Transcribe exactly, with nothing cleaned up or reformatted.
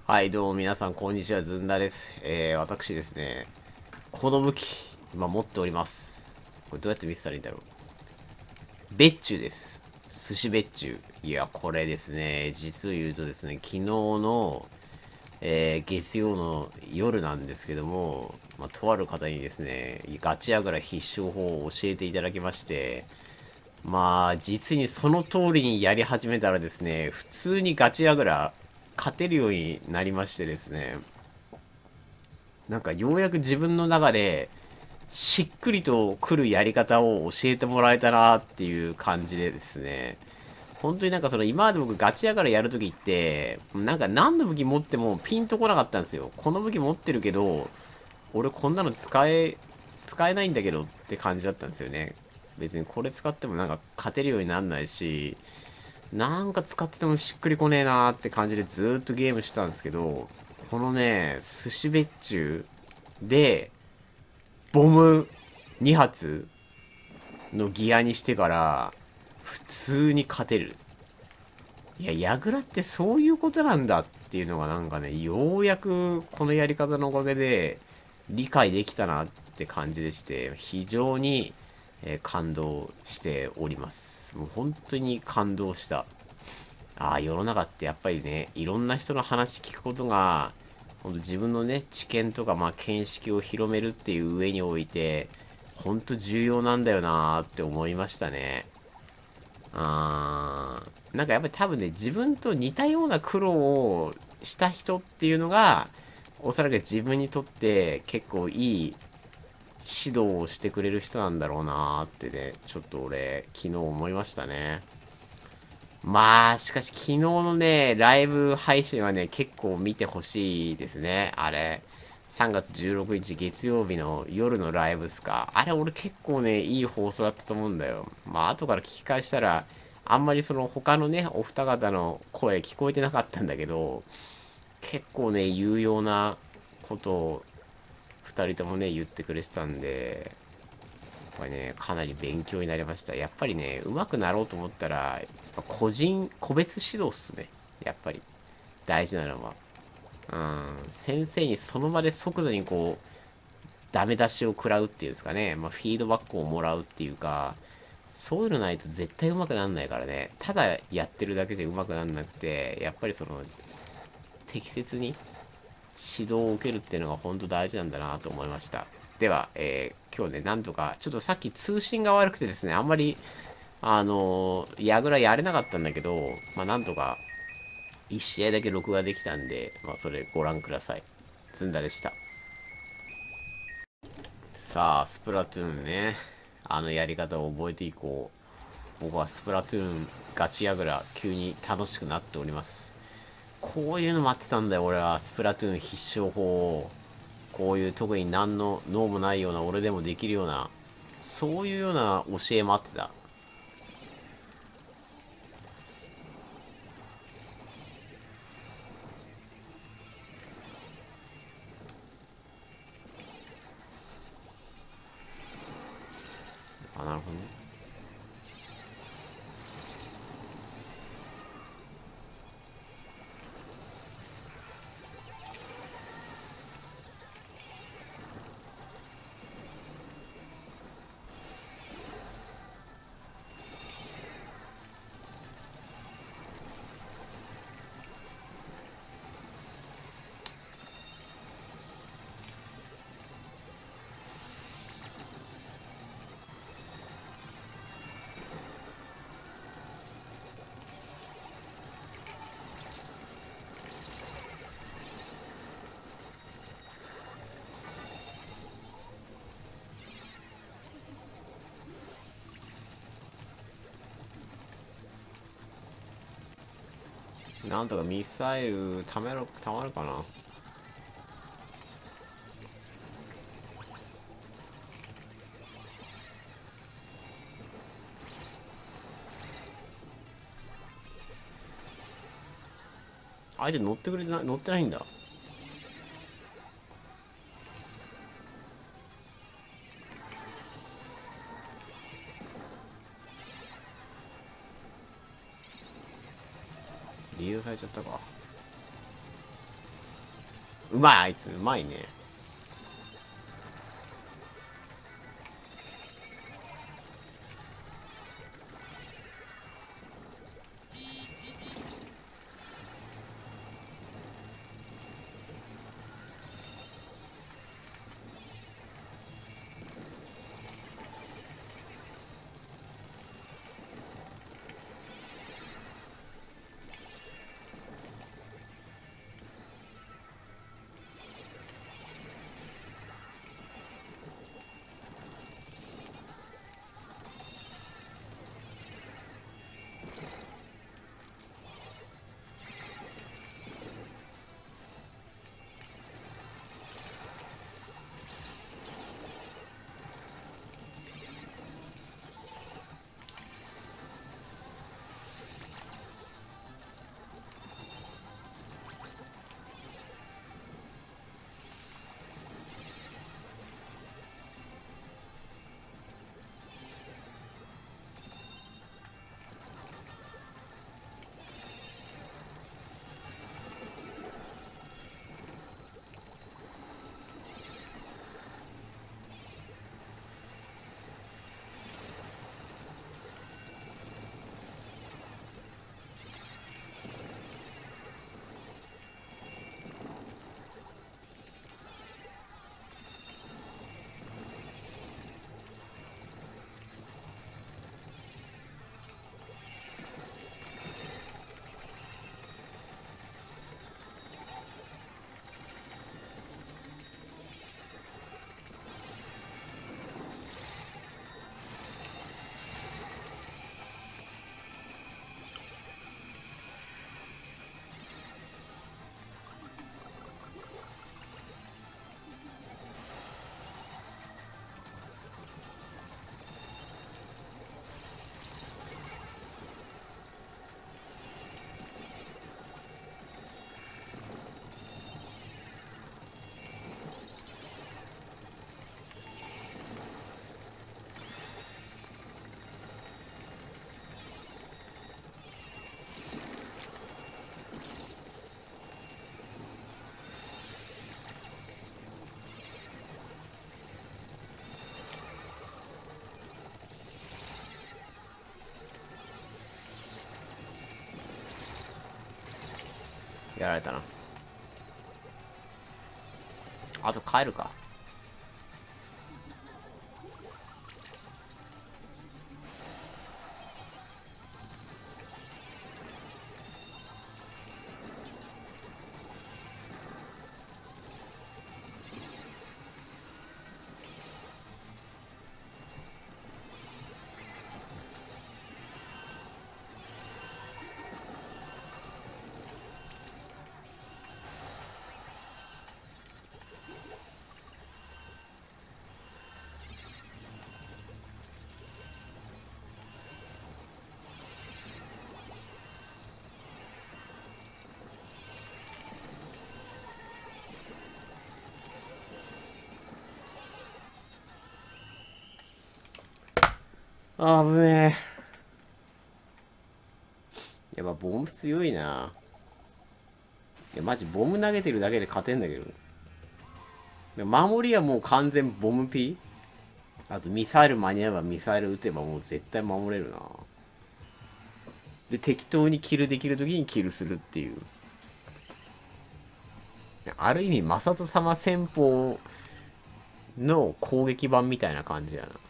はい、どうも皆さん、こんにちは、ずんだです。えー、私ですね、この武器、今持っております。これどうやって見せたらいいんだろう。別注です。寿司別注。いや、これですね、実を言うとですね、昨日の、えー、月曜の夜なんですけども、まあ、とある方にですね、ガチヤグラ必勝法を教えていただきまして、まあ、実にその通りにやり始めたらですね、普通にガチヤグラ勝てるようになりましてですね、なんかようやく自分の中でしっくりと来るやり方を教えてもらえたなっていう感じでですね。本当になんかその今まで僕ガチやからやるときって、なんか何の武器持ってもピンとこなかったんですよ。この武器持ってるけど、俺こんなの使え、使えないんだけどって感じだったんですよね。別にこれ使ってもなんか勝てるようになんないし、なんか使っててもしっくりこねえなーって感じでずーっとゲームしてたんですけど、このね、寿司別注で、ボムに発のギアにしてから、普通に勝てる。いや、ヤグラってそういうことなんだっていうのがなんかね、ようやくこのやり方のおかげで理解できたなって感じでして、非常に、えー感動しております。もう本当に感動した。ああ、世の中ってやっぱりね、いろんな人の話聞くことが、ほんと自分のね、知見とか、まあ、見識を広めるっていう上において、ほんと重要なんだよなーって思いましたね。あー、なんかやっぱり多分ね、自分と似たような苦労をした人っていうのが、おそらく自分にとって結構いい指導をしてくれる人なんだろうなーってね、ちょっと俺、昨日思いましたね。まあ、しかし昨日のね、ライブ配信はね、結構見てほしいですね。あれ。さんがつじゅうろくにち月曜日の夜のライブっすか。あれ俺結構ね、いい放送だったと思うんだよ。まあ、後から聞き返したら、あんまりその他のね、お二方の声聞こえてなかったんだけど、結構ね、有用なことを二人ともね、言ってくれてたんで、これね、かなり勉強になりました。やっぱりね、上手くなろうと思ったら、個人、個別指導っすね。やっぱり。大事なのは。うん。先生にその場で即座にこう、ダメ出しを食らうっていうんですかね。まあ、フィードバックをもらうっていうか、そういうのないと絶対上手くなんないからね。ただやってるだけじゃ上手くなんなくて、やっぱりその、適切に指導を受けるっていうのが本当大事なんだなと思いました。では、えー今日ね、なんとか、ちょっとさっき通信が悪くてですね、あんまり、あのー、矢倉やれなかったんだけど、まあ、なんとか、一試合だけ録画できたんで、まあ、それご覧ください。ずんだでした。さあ、スプラトゥーンね。あのやり方を覚えていこう。僕はスプラトゥーンガチ矢倉、急に楽しくなっております。こういうの待ってたんだよ、俺は。スプラトゥーン必勝法を。こういう特に何の脳もないような俺でもできるような、そういうような教え待ってた。あ、なるほどね。なんとかミサイルためろ、たまるかな。相手乗ってくれてな乗ってないんだ。リードされちゃったか。 うまい、あいつ。うまいね。やられたな。あと帰るか。あぶねえ。やっぱボム強いな。いやマジボム投げてるだけで勝てんだけど。で守りはもう完全ボム P。 あとミサイル間に合えばミサイル撃てばもう絶対守れるな。で適当にキルできる時にキルするっていう、ある意味摩擦様戦法の攻撃版みたいな感じやな。